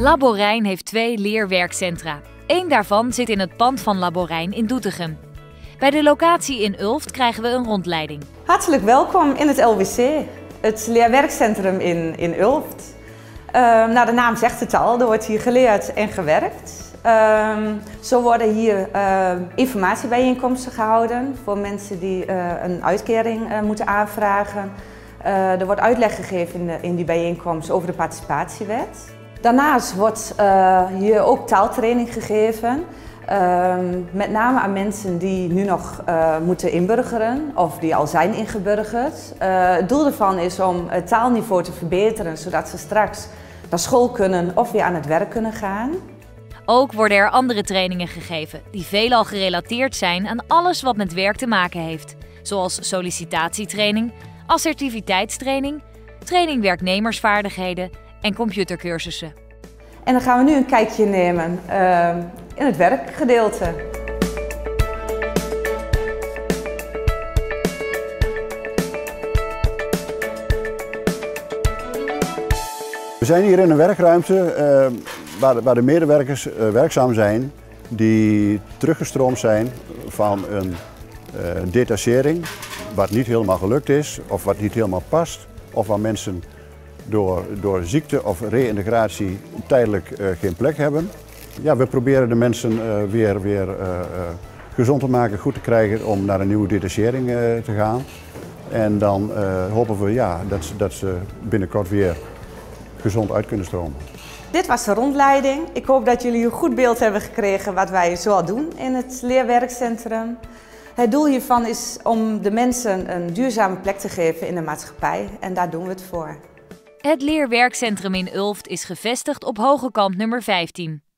Laborijn heeft 2 leerwerkcentra. Eén daarvan zit in het pand van Laborijn in Doetinchem. Bij de locatie in Ulft krijgen we een rondleiding. Hartelijk welkom in het LWC, het leerwerkcentrum in Ulft. De naam zegt het al, er wordt hier geleerd en gewerkt. Zo worden hier informatiebijeenkomsten gehouden voor mensen die een uitkering moeten aanvragen. Er wordt uitleg gegeven in die bijeenkomst over de participatiewet. Daarnaast wordt hier ook taaltraining gegeven. Met name aan mensen die nu nog moeten inburgeren of die al zijn ingeburgerd. Het doel ervan is om het taalniveau te verbeteren, zodat ze straks naar school kunnen of weer aan het werk kunnen gaan. Ook worden er andere trainingen gegeven die veelal gerelateerd zijn aan alles wat met werk te maken heeft. Zoals sollicitatietraining, assertiviteitstraining, training werknemersvaardigheden en computercursussen. En dan gaan we nu een kijkje nemen in het werkgedeelte. We zijn hier in een werkruimte waar de medewerkers werkzaam zijn die teruggestroomd zijn van een detachering wat niet helemaal gelukt is of wat niet helemaal past of waar mensen door ziekte of reïntegratie tijdelijk geen plek hebben. Ja, we proberen de mensen weer gezond te maken, goed te krijgen om naar een nieuwe detachering te gaan. En dan hopen we dat ze binnenkort weer gezond uit kunnen stromen. Dit was de rondleiding. Ik hoop dat jullie een goed beeld hebben gekregen wat wij zoal doen in het leerwerkcentrum. Het doel hiervan is om de mensen een duurzame plek te geven in de maatschappij en daar doen we het voor. Het leerwerkcentrum in Ulft is gevestigd op Hogekant nummer 15.